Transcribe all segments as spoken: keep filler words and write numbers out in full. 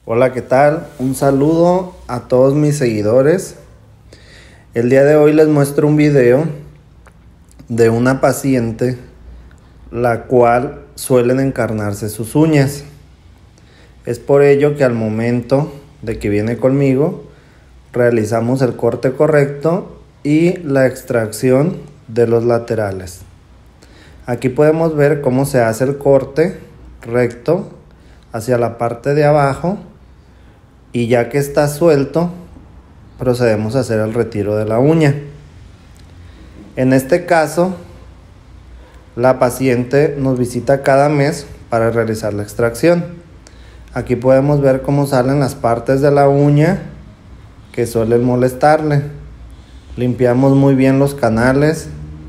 Hola, ¿qué tal? Un saludo a todos mis seguidores. El día de hoy les muestro un video de una paciente la cual suelen encarnarse sus uñas. Es por ello que al momento de que viene conmigo realizamos el corte correcto y la extracción de los laterales. Aquí podemos ver cómo se hace el corte recto hacia la parte de abajo, y ya que está suelto procedemos a hacer el retiro de la uña. En este caso la paciente nos visita cada mes para realizar la extracción. Aquí podemos ver cómo salen las partes de la uña que suelen molestarle. Limpiamos muy bien los canales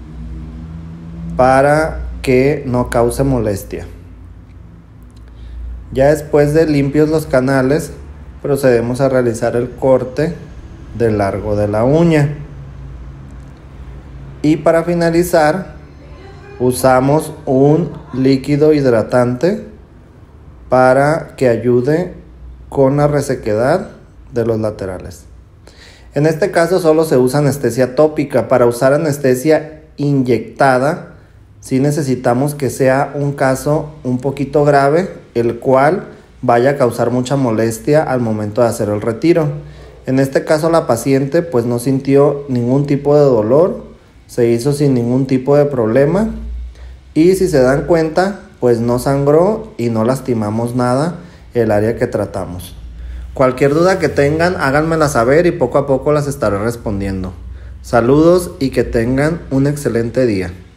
para que no cause molestia. Ya después de limpios los canales, procedemos a realizar el corte del largo de la uña. Y para finalizar, usamos un líquido hidratante para que ayude con la resequedad de los laterales. En este caso solo se usa anestesia tópica. Para usar anestesia inyectada, sí necesitamos que sea un caso un poquito grave, el cual vaya a causar mucha molestia al momento de hacer el retiro. En este caso la paciente pues no sintió ningún tipo de dolor, se hizo sin ningún tipo de problema, y si se dan cuenta pues no sangró y no lastimamos nada el área que tratamos. Cualquier duda que tengan, háganmela saber y poco a poco las estaré respondiendo. Saludos y que tengan un excelente día.